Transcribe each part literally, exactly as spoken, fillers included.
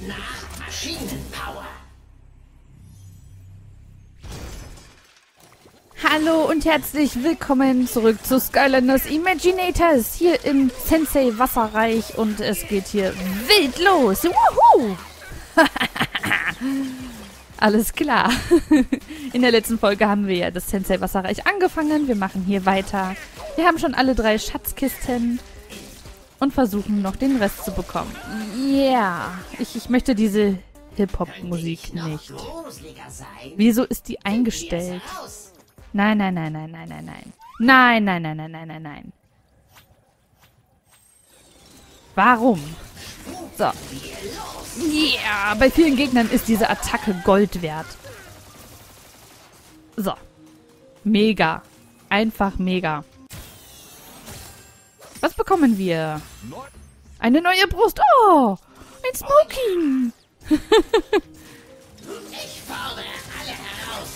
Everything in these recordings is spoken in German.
nach Maschinenpower. Hallo und herzlich willkommen zurück zu Skylanders Imaginators hier im Sensei Wasserreich und es geht hier wild los. Wuhu! Alles klar. In der letzten Folge haben wir ja das Sensei Wasserreich angefangen. Wir machen hier weiter. Wir haben schon alle drei Schatzkisten und versuchen noch den Rest zu bekommen. Ja, yeah. ich, ich möchte diese Hip-Hop-Musik nicht. Wieso ist die eingestellt? Nein, nein, nein, nein, nein, nein, nein. Nein, nein, nein, nein, nein, nein, nein. Warum? So. Ja, yeah, bei vielen Gegnern ist diese Attacke Gold wert. So. Mega. Einfach mega. Was bekommen wir? Eine neue Brust. Oh, ein Smoking. Ich fordere alle heraus.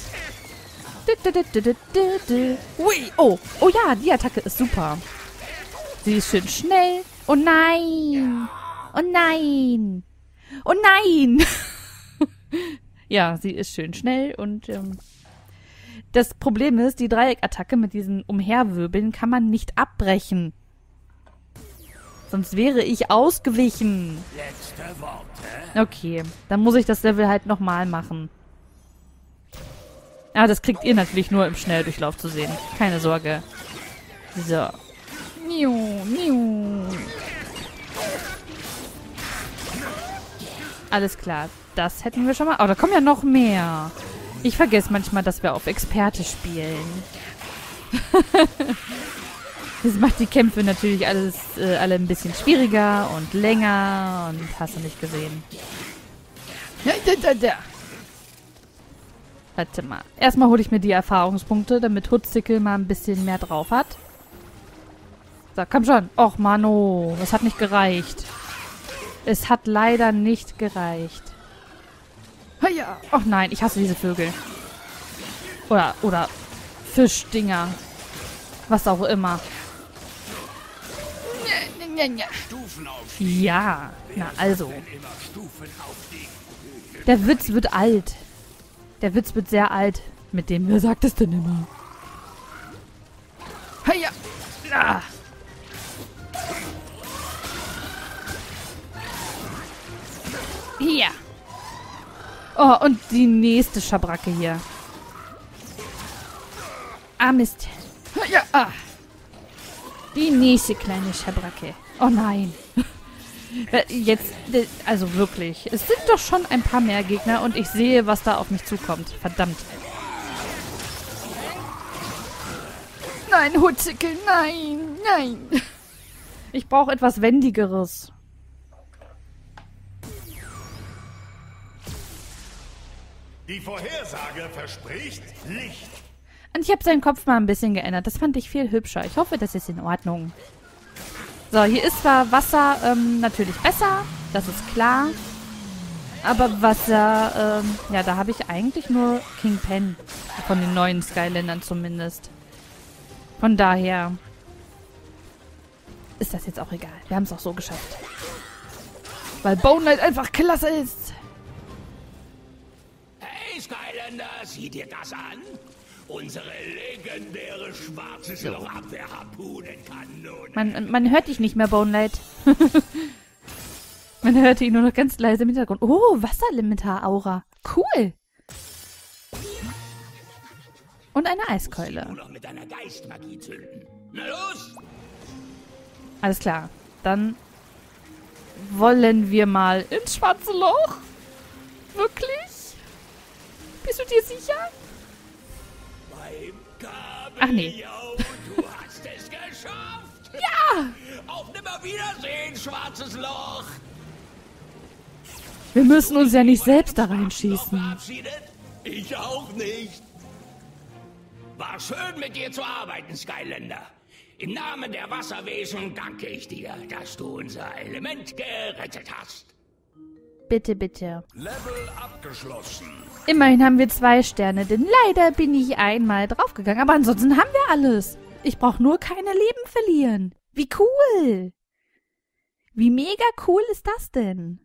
Ui, oh, oh ja, die Attacke ist super. Sie ist schön schnell. Oh nein. Oh nein. Oh nein. Ja, sie ist schön schnell und ähm, das Problem ist, die Dreieck-Attacke mit diesen Umherwirbeln kann man nicht abbrechen. Sonst wäre ich ausgewichen. Letzte Worte. Okay, dann muss ich das Level halt nochmal machen. Ah, das kriegt ihr natürlich nur im Schnelldurchlauf zu sehen. Keine Sorge. So. Miu, miu. Alles klar. Das hätten wir schon mal. Oh, da kommen ja noch mehr. Ich vergesse manchmal, dass wir auf Experte spielen. Das macht die Kämpfe natürlich alles äh, alle ein bisschen schwieriger und länger und hast du nicht gesehen. Ja, da, da, da. Warte mal. Erstmal hole ich mir die Erfahrungspunkte, damit Hutzickel mal ein bisschen mehr drauf hat. So, komm schon. Och, Mano. Das hat nicht gereicht. Es hat leider nicht gereicht. Ja. Och nein, ich hasse diese Vögel. Oder, oder Fischdinger. Was auch immer. Ja, na also. Der Witz wird alt. Der Witz wird sehr alt. Mit dem, wer sagt es denn immer? Heia! Ah. Hier. Oh, und die nächste Schabracke hier. Ah, Mist. Ja, ah. Die nächste kleine Schabracke. Oh nein. Jetzt, also wirklich. Es sind doch schon ein paar mehr Gegner und ich sehe, was da auf mich zukommt. Verdammt. Nein, Hutzickel, nein, nein. Ich brauche etwas Wendigeres. Die Vorhersage verspricht Licht. Und ich habe seinen Kopf mal ein bisschen geändert. Das fand ich viel hübscher. Ich hoffe, das ist in Ordnung. So, hier ist zwar Wasser ähm, natürlich besser. Das ist klar. Aber Wasser, ähm, ja, da habe ich eigentlich nur King Pen. Von den neuen Skylandern zumindest. Von daher ist das jetzt auch egal. Wir haben es auch so geschafft. Weil Bone Knight einfach klasse ist. Hey, Skylander, sieh dir das an. Unsere legendäre schwarzes Loch-Abwehr-Harpunenkanone. Man, man hört dich nicht mehr, Bone Knight. Man hört ihn nur noch ganz leise im Hintergrund. Oh, Wasserlimitar-Aura. Cool. Und eine Eiskeule. Nur noch mit deiner Geistmagie zünden. Na los! Alles klar. Dann wollen wir mal ins schwarze Loch. Wirklich? Bist du dir sicher? Ach nee. Du hast es geschafft! Ja! Auf Nimmerwiedersehen, schwarzes Loch! Wir müssen uns ja nicht selbst da reinschießen. Verabschiedet? Ich auch nicht. War schön, mit dir zu arbeiten, Skylander. Im Namen der Wasserwesen danke ich dir, dass du unser Element gerettet hast. Bitte, bitte. Level abgeschlossen. Immerhin haben wir zwei Sterne, denn leider bin ich einmal draufgegangen. Aber ansonsten haben wir alles. Ich brauche nur keine Leben verlieren. Wie cool. Wie mega cool ist das denn?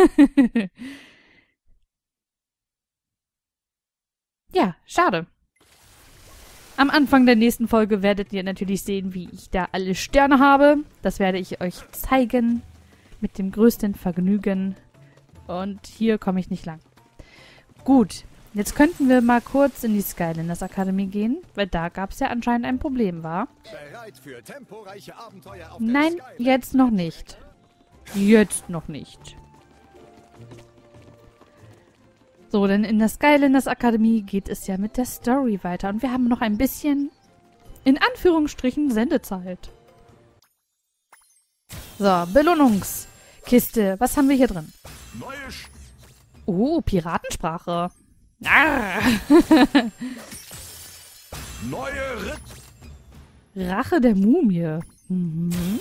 Ja, schade. Am Anfang der nächsten Folge werdet ihr natürlich sehen, wie ich da alle Sterne habe. Das werde ich euch zeigen. Mit dem größten Vergnügen. Und hier komme ich nicht lang. Gut, jetzt könnten wir mal kurz in die Skylanders Akademie gehen, weil da gab es ja anscheinend ein Problem, war? Bereit für temporeiche Abenteuer auf Nein, der Skylanders. jetzt noch nicht. Jetzt noch nicht. So, denn in der Skylanders Akademie geht es ja mit der Story weiter. Und wir haben noch ein bisschen, in Anführungsstrichen, Sendezeit. So, Belohnungskiste. Was haben wir hier drin? Neue Sch Oh, Piratensprache. Ah. Neue Ritt. Rache der Mumie. Mhm.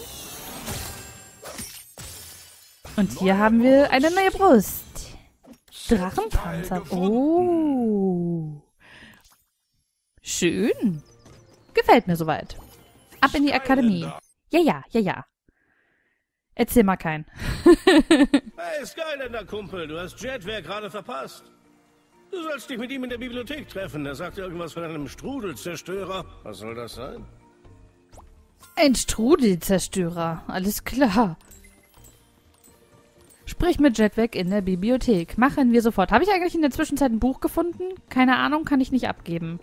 Und hier haben wir eine neue Brust. Drachenpanzer. Oh. Schön. Gefällt mir soweit. Ab in die Akademie. Ja, ja, ja, ja. Erzähl mal keinen. Hey, Skylander, Kumpel, du hast Jetwerk gerade verpasst. Du sollst dich mit ihm in der Bibliothek treffen. Er sagt irgendwas von einem Strudelzerstörer. Was soll das sein? Ein Strudelzerstörer. Alles klar. Sprich mit Jetwerk in der Bibliothek. Machen wir sofort. Habe ich eigentlich in der Zwischenzeit ein Buch gefunden? Keine Ahnung, kann ich nicht abgeben.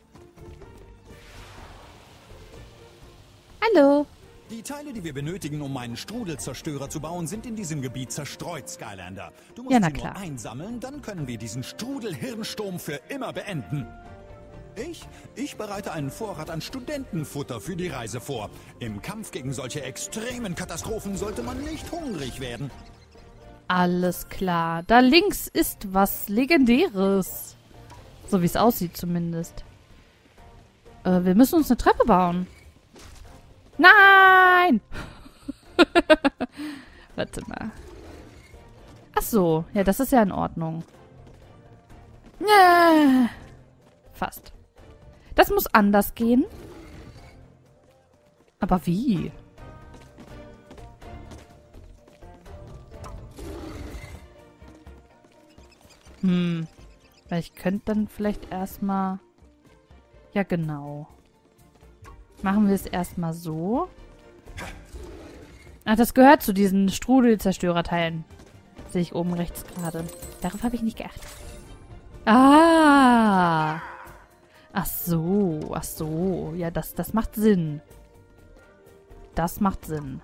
Hallo. Die Teile, die wir benötigen, um einen Strudelzerstörer zu bauen, sind in diesem Gebiet zerstreut, Skylander. Du musst Ja, na sie klar. nur einsammeln, dann können wir diesen Strudelhirnsturm für immer beenden. Ich? Ich bereite einen Vorrat an Studentenfutter für die Reise vor. Im Kampf gegen solche extremen Katastrophen sollte man nicht hungrig werden. Alles klar. Da links ist was Legendäres. So wie es aussieht zumindest. Äh, wir müssen uns eine Treppe bauen. Nein! Warte mal. Ach so. Ja, das ist ja in Ordnung. Ja. Fast. Das muss anders gehen. Aber wie? Hm. Weil ich könnte dann vielleicht erstmal... Ja, genau. Machen wir es erstmal so. Ach, das gehört zu diesen Strudelzerstörerteilen. Sehe ich oben rechts gerade. Darauf habe ich nicht geachtet. Ah! Ach so, ach so. Ja, das, das macht Sinn. Das macht Sinn.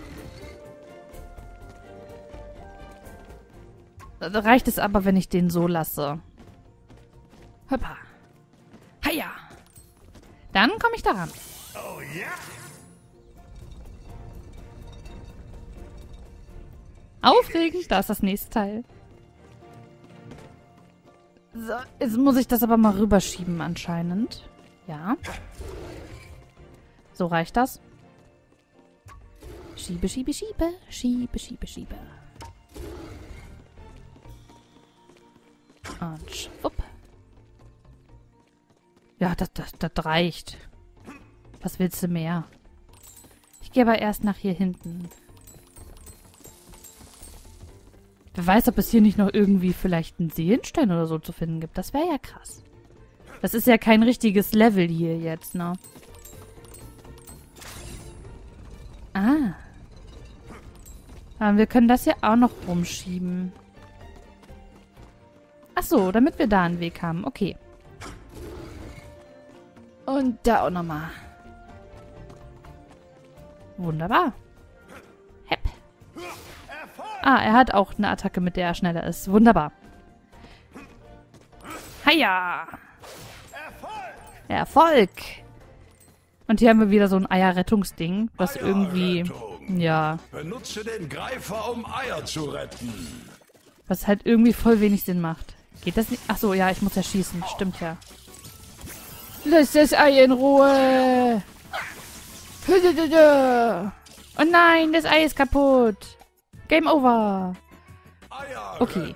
Da reicht es aber, wenn ich den so lasse. Hoppa. Heia. Dann komme ich daran. Oh ja. Aufregend, da ist das nächste Teil. So, jetzt muss ich das aber mal rüberschieben anscheinend. Ja. So reicht das. Schiebe, schiebe, schiebe. Schiebe, schiebe, schiebe. Und schwupp. Ja, das, das, das reicht. Was willst du mehr? Ich gehe aber erst nach hier hinten. Wer weiß, ob es hier nicht noch irgendwie vielleicht einen Seelenstein oder so zu finden gibt. Das wäre ja krass. Das ist ja kein richtiges Level hier jetzt, ne? Ah. Aber wir können das hier auch noch rumschieben. Ach so, damit wir da einen Weg haben. Okay. Und da auch nochmal. Wunderbar. Hepp. Ah, er hat auch eine Attacke, mit der er schneller ist. Wunderbar. Heia! Erfolg! Und hier haben wir wieder so ein Eierrettungsding, was irgendwie... Ja. Benutze den Greifer, um Eier zu retten. Was halt irgendwie voll wenig Sinn macht. Geht das nicht? Achso, ja, ich muss ja schießen. Stimmt ja. Lass das Ei in Ruhe! Oh nein, das Ei ist kaputt! Game over! Okay.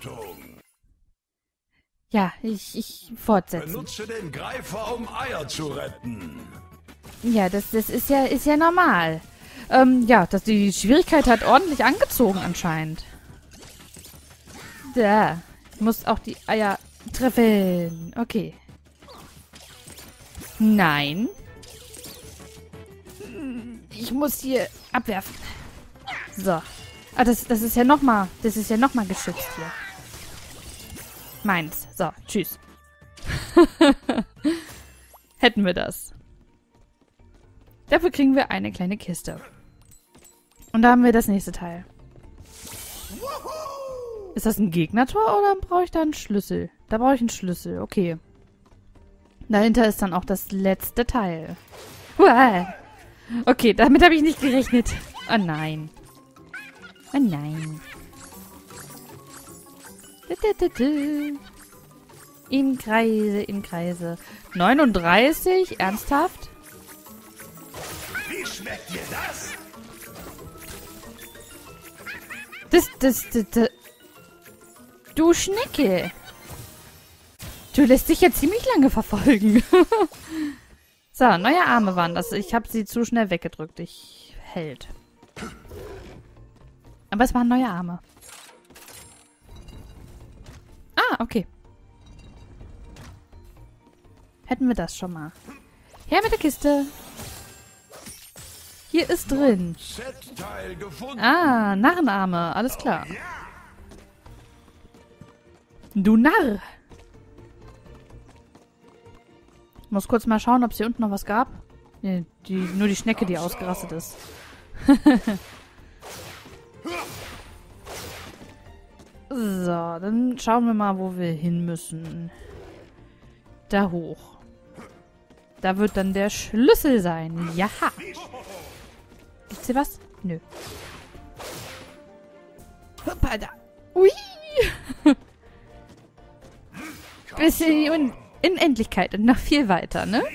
Ja, ich, ich fortsetze. Benutze den Greifer, um Eier zu retten. Ja, das, das ist ja, ist ja normal. Ähm, ja, dass die Schwierigkeit hat ordentlich angezogen anscheinend. Da. Ich muss auch die Eier treffen. Okay. Nein. Ich muss hier abwerfen. So. Ah, das, das ist ja nochmal, das ist ja nochmal geschützt hier. Meins. So, tschüss. Hätten wir das. Dafür kriegen wir eine kleine Kiste. Und da haben wir das nächste Teil. Ist das ein Gegnertor oder brauche ich da einen Schlüssel? Da brauche ich einen Schlüssel, okay. Dahinter ist dann auch das letzte Teil. Uah. Okay, damit habe ich nicht gerechnet. Oh nein. Oh nein. In Kreise, in Kreise. neununddreißig? Ernsthaft? Wie schmeckt dir das? Das, das, das, das. Du Schnecke. Du lässt dich ja ziemlich lange verfolgen. So, neue Arme waren das. Ich habe sie zu schnell weggedrückt. Ich hält. Aber es waren neue Arme. Ah, okay. Hätten wir das schon mal. Her mit der Kiste. Hier ist drin. Set-Teil gefunden. Ah, Narrenarme. Alles klar. Du Narr. Ich muss kurz mal schauen, ob es hier unten noch was gab. Nee, die, nur die Schnecke, die ausgerastet ist. So, dann schauen wir mal, wo wir hin müssen. Da hoch. Da wird dann der Schlüssel sein. Jaha. Gibt's hier was? Nö. Hoppa, da. Ui. Bis in die Un Unendlichkeit und noch viel weiter, ne?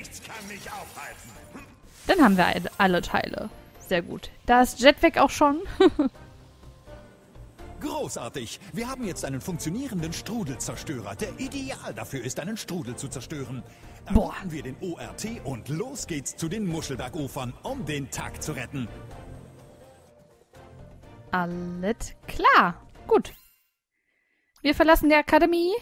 Dann haben wir alle Teile. Sehr gut. Da ist Jetpack auch schon. Großartig. Wir haben jetzt einen funktionierenden Strudelzerstörer, der ideal dafür ist, einen Strudel zu zerstören. Boah. Erwarten wir den O R T und los geht's zu den Muschelbergufern, um den Tag zu retten. Alles klar. Gut. Wir verlassen die Akademie.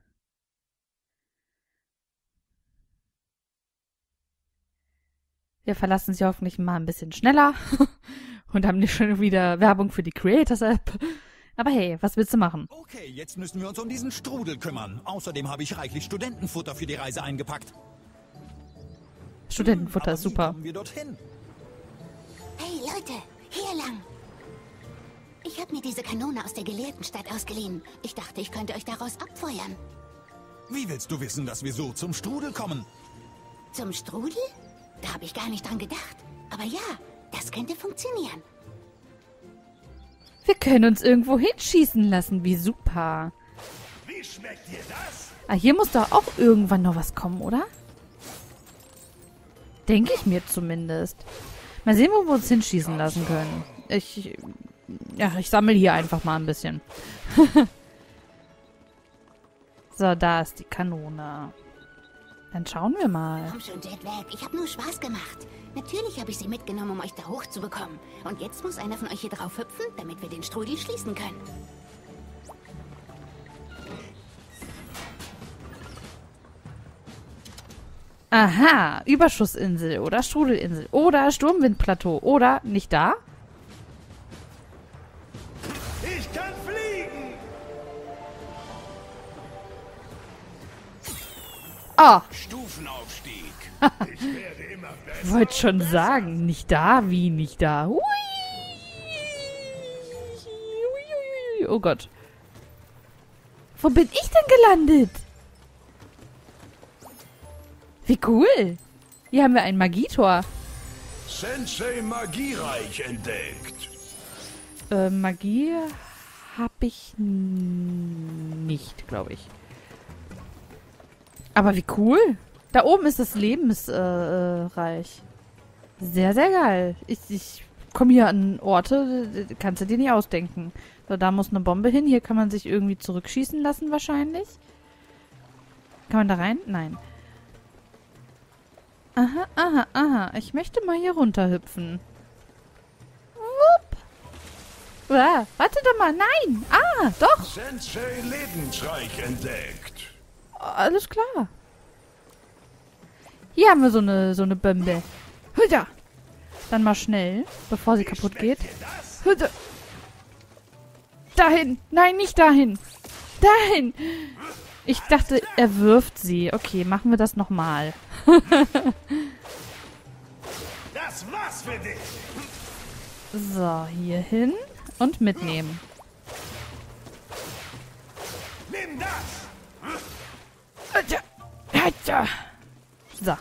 Wir verlassen sie hoffentlich mal ein bisschen schneller. Und haben nicht schon wieder Werbung für die Creators-App. Aber hey, was willst du machen? Okay, jetzt müssen wir uns um diesen Strudel kümmern. Außerdem habe ich reichlich Studentenfutter für die Reise eingepackt. Studentenfutter Aber ist wie super. kommen wir dorthin? Hey Leute, hier lang. Ich habe mir diese Kanone aus der Gelehrtenstadt ausgeliehen. Ich dachte, ich könnte euch daraus abfeuern. Wie willst du wissen, dass wir so zum Strudel kommen? Zum Strudel? Da habe ich gar nicht dran gedacht. Aber ja, das könnte funktionieren. Wir können uns irgendwo hinschießen lassen. Wie super. Wie schmeckt dir das? Ah, hier muss doch auch irgendwann noch was kommen, oder? Denke ich mir zumindest. Mal sehen, wo wir uns hinschießen lassen können. Ich... Ja, ich sammle hier einfach mal ein bisschen. So, da ist die Kanone. Dann schauen wir mal. Komm schon, Jetlag. Ich habe nur Spaß gemacht. Natürlich habe ich sie mitgenommen, um euch da hochzubekommen. Und jetzt muss einer von euch hier drauf hüpfen, damit wir den Strudel schließen können. Aha, Überschussinsel oder Strudelinsel oder Sturmwindplateau oder nicht da? Ich kann fliegen. Ah, Stufenaufstieg. Ich werde immer besser. ich wollte schon sagen, nicht da, wie nicht da. Hui. Hui, hui, hui. Oh Gott. Wo bin ich denn gelandet? Wie cool. Hier haben wir ein Magietor. Sensei Magiereich entdeckt. Äh, Magie habe ich n- nicht, glaube ich. Aber wie cool. Da oben ist das Lebensreich. Äh, Reich. Sehr, sehr geil. Ich, ich komme hier an Orte, kannst du dir nicht ausdenken. So, da muss eine Bombe hin. Hier kann man sich irgendwie zurückschießen lassen wahrscheinlich. Kann man da rein? Nein. Aha, aha, aha. Ich möchte mal hier runterhüpfen. Ah, warte doch mal. Nein. Ah, doch. Sensei Lebensreich entdeckt. Alles klar. Hier haben wir so eine, so eine Bombe. Hüda. Dann mal schnell, bevor sie kaputt geht. Hüda. Dahin. Nein, nicht dahin. Dahin. Ich dachte, er wirft sie. Okay, machen wir das nochmal. Das war's für dich. So, hier hin und mitnehmen. Nimm das. So.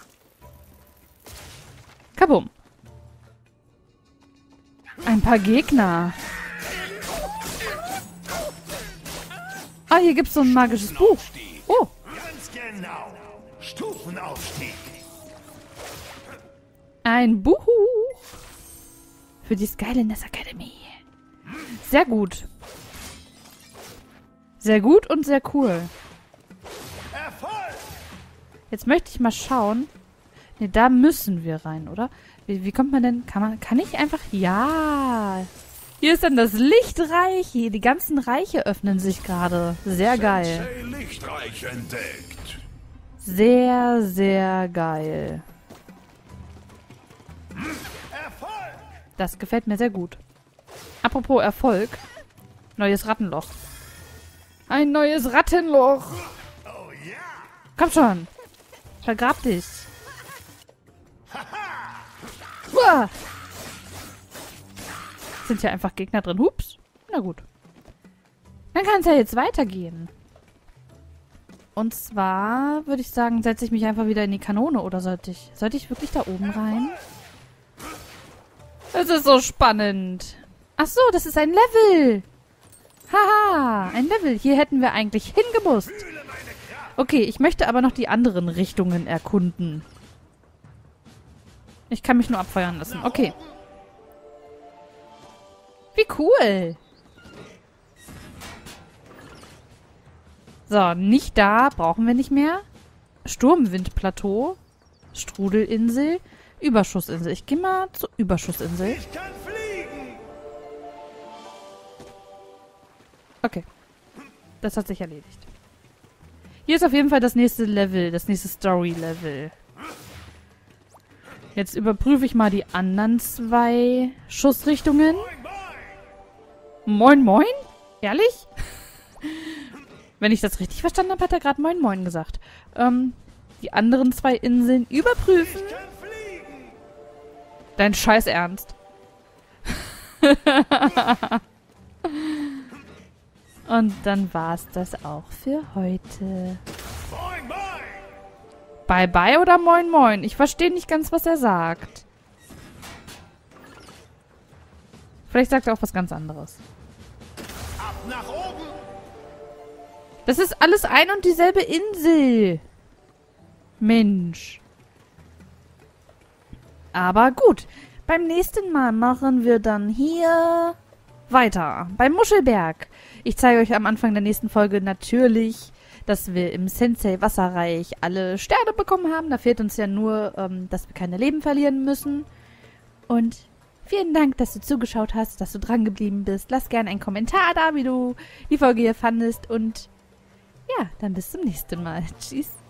Kabum. Ein paar Gegner. Ah, hier gibt's so ein magisches Buch. Oh. Ganz genau. Stufenaufstieg. Ein Buch. Für die Skylanders Academy. Sehr gut. Sehr gut und sehr cool. Erfolg. Jetzt möchte ich mal schauen. Ne, da müssen wir rein, oder? Wie, wie kommt man denn? Kann man, kann ich einfach? Ja. Hier ist dann das Lichtreich. Hier, die ganzen Reiche öffnen sich gerade. Sehr geil. Sensei Lichtreich entdeckt. Sehr, sehr geil. Erfolg. Das gefällt mir sehr gut. Apropos Erfolg. Neues Rattenloch. Ein neues Rattenloch. Oh ja. Komm schon. Vergrab dich. Uah. Sind ja einfach Gegner drin. Hups. Na gut. Dann kann es ja jetzt weitergehen. Und zwar würde ich sagen, setze ich mich einfach wieder in die Kanone. Oder sollte ich... Sollte ich wirklich da oben rein? Es ist so spannend. Ach so, das ist ein Level. Haha, ein Level. Hier hätten wir eigentlich hingemusst. Okay, ich möchte aber noch die anderen Richtungen erkunden. Ich kann mich nur abfeuern lassen. Okay. Wie cool. So, nicht da. Brauchen wir nicht mehr. Sturmwindplateau. Strudelinsel. Überschussinsel. Ich gehe mal zur Überschussinsel. Ich kann fliegen. Okay. Das hat sich erledigt. Hier ist auf jeden Fall das nächste Level. Das nächste Story-Level. Jetzt überprüfe ich mal die anderen zwei Schussrichtungen. Moin, moin? Ehrlich? Wenn ich das richtig verstanden habe, hat er gerade Moin, moin gesagt. Ähm, die anderen zwei Inseln überprüfen. Ich kann fliegen. Dein Scheiß Ernst. Und dann war's das auch für heute. Moin, moin. Bye bye oder moin moin? Ich verstehe nicht ganz, was er sagt. Vielleicht sagt er auch was ganz anderes. Ab nach oben. Das ist alles ein und dieselbe Insel. Mensch. Aber gut. Beim nächsten Mal machen wir dann hier weiter. Beim Muschelberg. Ich zeige euch am Anfang der nächsten Folge natürlich, dass wir im Sensei Wasserreich alle Sterne bekommen haben. Da fehlt uns ja nur, ähm, dass wir keine Leben verlieren müssen. Und vielen Dank, dass du zugeschaut hast, dass du dran geblieben bist. Lass gerne einen Kommentar da, wie du die Folge hier fandest. Und ja, dann bis zum nächsten Mal. Tschüss.